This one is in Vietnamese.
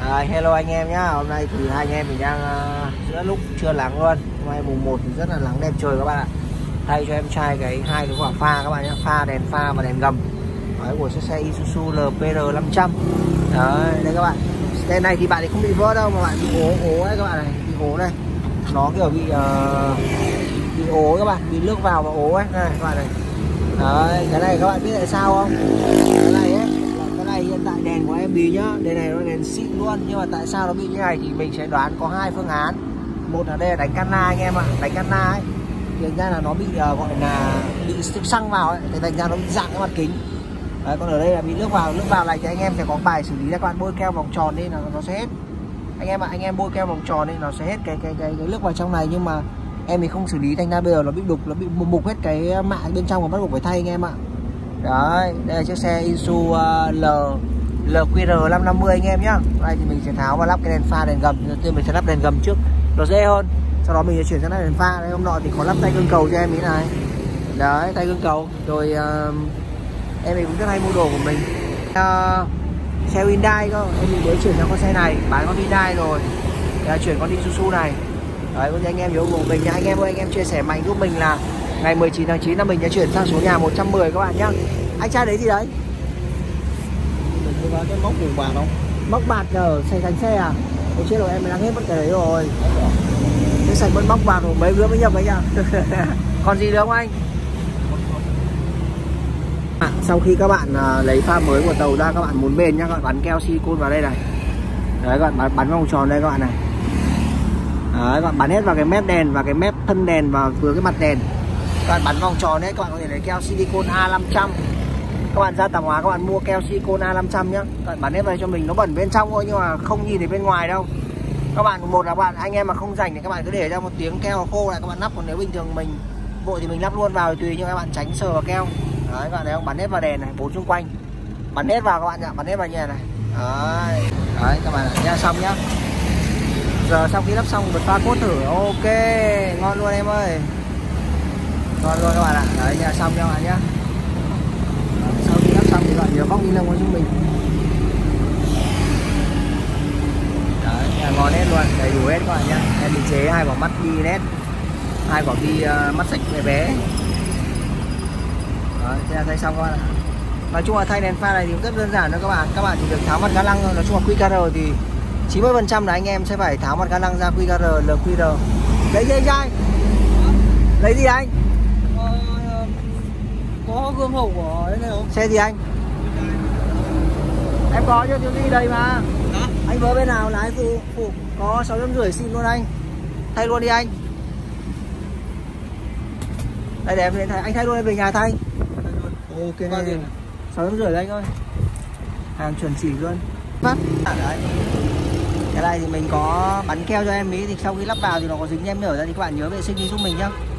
Hello anh em nhá. Hôm nay thì hai anh em mình đang giữa lúc trưa nắng luôn. Hôm nay mùng 1 thì rất là nắng đẹp trời các bạn ạ. Thay cho em trai hai cái quả pha các bạn nhé, đèn pha và đèn gầm. Đấy, của xe Isuzu LPR 500. Đấy, đây các bạn. Đèn này thì bạn ấy không bị vỡ đâu mà bạn bị ố đấy các bạn này, bị ố đây. Nó kiểu bị ố các bạn, bị nước vào và ố ấy. Đây các bạn này. Đấy, cái này các bạn biết tại sao không? Cái này ấy, hiện tại đèn của em bị nhá, đèn này nó đèn xịn luôn, nhưng mà tại sao nó bị như này thì mình sẽ đoán có hai phương án. Một là đây là đánh canna anh em ạ, đánh canna ấy thì thành ra là nó bị gọi là bị xăng vào ấy, thì thành ra nó bị rạn cái mặt kính. Đấy, còn ở đây là bị nước vào này thì anh em sẽ có bài xử lý, các bạn bôi keo vòng tròn đi là nó sẽ hết. Anh em ạ, anh em bôi keo vòng tròn đi nó sẽ hết cái nước vào trong này, nhưng mà em thì không xử lý thành ra bây giờ nó bị đục, nó bị mục hết cái mạ bên trong và bắt buộc phải thay anh em ạ. Đấy, đây là chiếc xe Isuzu LQR 550 anh em nhá. Đây thì mình sẽ tháo và lắp cái đèn pha, đèn gầm. Đầu tiên mình sẽ lắp đèn gầm trước, nó dễ hơn. Sau đó mình sẽ chuyển sang lắp đèn pha. Đây, hôm nọ thì có lắp tay gương cầu cho em ý này. Đấy, tay gương cầu. Rồi em mình cũng rất hay mua đồ của mình. Xe Hyundai cơ, em mình mới chuyển sang con xe này, bán con Hyundai rồi. Chuyển con Isuzu này. Đấy, anh em nhớ ủng hộ mình nha. Anh em ơi, anh em chia sẻ mạnh giúp mình là ngày 19 tháng 9 là mình sẽ chuyển sang số nhà 110 các bạn nhá. Anh trai đấy gì đấy? Có cái móc vùng bạc không? Móc bạc ở thành xe à? Ôi chết rồi, em đang hết mất cái đấy rồi. Cái sạch vẫn móc bạc rồi, mấy bữa mới nhập đấy nhá. Còn gì nữa không anh? Sau khi các bạn lấy pha mới của tàu ra, các bạn muốn bền nhá, các bạn bắn keo silicone vào đây này. Đấy, các bạn bắn vòng tròn đây các bạn này. Đấy, các bạn bắn hết vào cái mép đèn và cái mép thân đèn và vừa cái mặt đèn. Các bạn bắn vòng tròn đấy, các bạn có thể lấy keo silicone A500. Các bạn ra tạp hóa các bạn mua keo silicone A500 nhá. Các bạn bắn hết vào cho mình, nó bẩn bên trong thôi nhưng mà không nhìn thấy bên ngoài đâu. Các bạn một là anh em mà không rảnh thì các bạn cứ để ra một tiếng keo khô lại các bạn lắp, còn nếu bình thường mình vội thì mình lắp luôn vào thì tùy, nhưng các bạn tránh sờ vào keo. Đấy, các bạn thấy không? Bắn hết vào đèn này, bốn xung quanh. Bắn hết vào các bạn ạ, bắn hết vào nhà này. Đấy các bạn ạ, nha, xong nhá. Giờ sau khi lắp xong bật pha cốt thử, ok, ngon luôn em ơi. Ngon luôn các bạn ạ. Đấy nha, xong nha các bạn nhá. Sau khi lắp xong thì các bạn nhớ bóc ni lông cho mình. Đấy, nha, ngon hết luôn, đầy đủ hết các bạn nhá. Em định chế 2 quả mắt bi nét, 2 quả bi mắt sạch bé bé. Đấy, thế là thay xong các bạn ạ. Nói chung là thay đèn pha này thì cũng rất đơn giản thôi các bạn. Các bạn chỉ việc tháo mặt ga lăng thôi. Nói chung là QKR thì 90% là anh em sẽ phải tháo mặt ga lăng ra, QKR, LQR. Lấy gì anh trai? Lấy gì anh? Có gương hậu của đấy này không? Xe gì anh? Em có chứ, thiếu gì đây mà. Đó. Anh vớ bên nào lái phụ có 650 xin luôn anh. Thay luôn đi anh. Đây để em lên thay, anh thay luôn, em về nhà thay. Ok. 650 anh ơi. Hàng chuẩn chỉ luôn. Phát. Đấy. Cái này thì mình có bắn keo cho em ý, thì sau khi lắp vào thì nó có dính em nở ra thì các bạn nhớ vệ sinh đi giúp mình nhá.